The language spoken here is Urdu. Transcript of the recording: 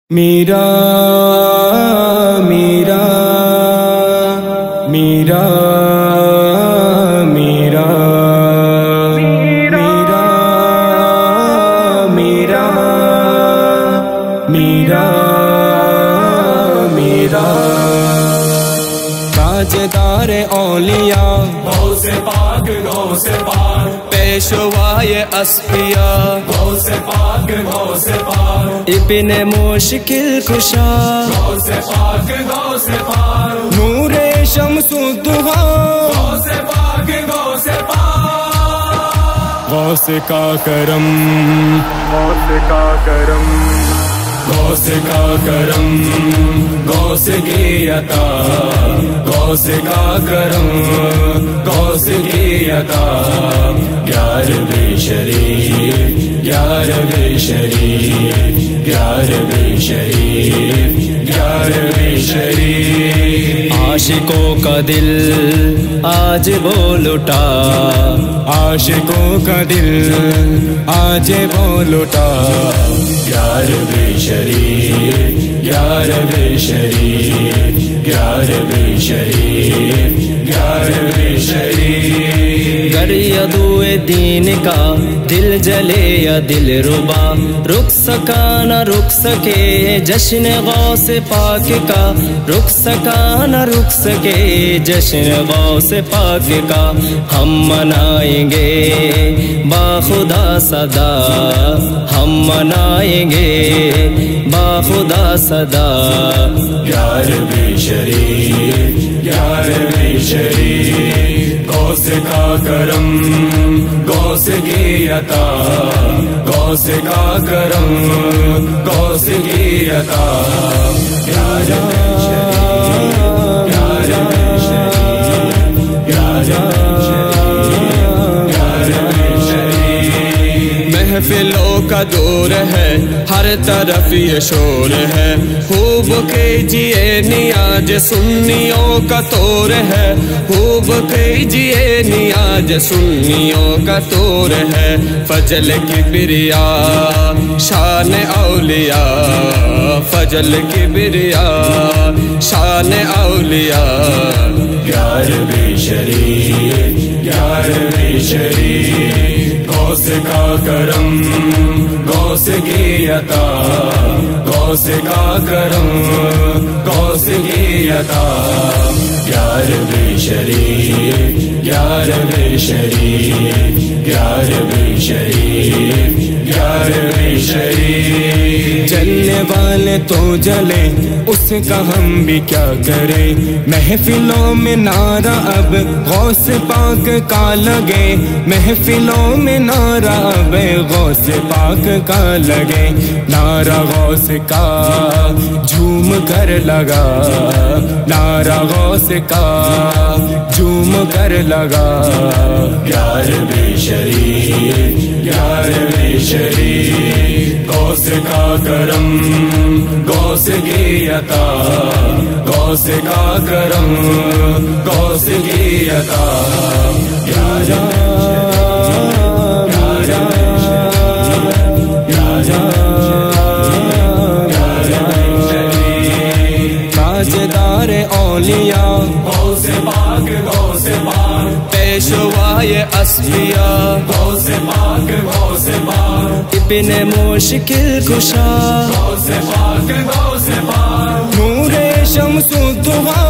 میرا میرا میرا میرا میرا میرا میرا میرا تاجدار اولیاء غوث پاک غوث پاک پیشوائے اصفیاء غوث پاک غوث پاک ابن مشکل کشا غوث پاک غوث پاک نور شمس الضحیٰ غوث پاک غوث پاک غوث کا کرم غوث کا کرم غوث کا کرم غوث کی عطا غوث کا کرم غوث کی عطا یا رب شریف یا رب شریف یا رب شریف یا رب شریف عاشقوں کا دل آج بول اٹھا عاشقوں کا دل آج بول اٹھا یا رب شریف یا رب شریف یا رب شریف یا رب شریف گر یدو دین کا دل جلے یا دل ربا رک سکا نہ رک سکے جشن غوث پاک کا رک سکا نہ رک سکے جشن غوث پاک کا ہم منائیں گے باخدا صدا ہم منائیں گے باخدا صدا یا رب شریف یا رب شریف غوث کا کرم غوث کی عطا غوث کا کرم غوث کی عطا یا رب شریف یا رب شریف یا رب شریف یا رب شریف محفلوں کا دور ہے ہر طرف یہ شور ہے خوب کیجئے نیاز سنیوں کا طور ہے خوب کیجئے نیاز سنیوں کا طور ہے فضل کبریا شان اولیاء فضل کبریا شان اولیاء یا رب شریف یا رب شریف غوث کا کرم غوث کی عطا غوث کا کرم غوث کی عطا یا رب شریف یا رب شریف یا رب شریف یا رب شریف جلنے والے تو جلے اس کا ہم بھی کیا کریں محفلوں میں نعرہ اب غوث پاک کا لگے محفلوں میں نعرہ اب غوث پاک کا لگے نعرہ غوث کا جھوم کر لگا نعرہ غوث کا جھوم کر لگا یا رب شریف یا رب شریف غوث کا کرم غوث کی عطا غوث کا کرم غوث کی عطا یا رب تاجدار اولیاء غوث پاک غوث پاک پیشوائے اصفیاء غوث پاک غوث پاک ابن مشکل کشا غوث پاک غوث پاک نور شمس الضحیٰ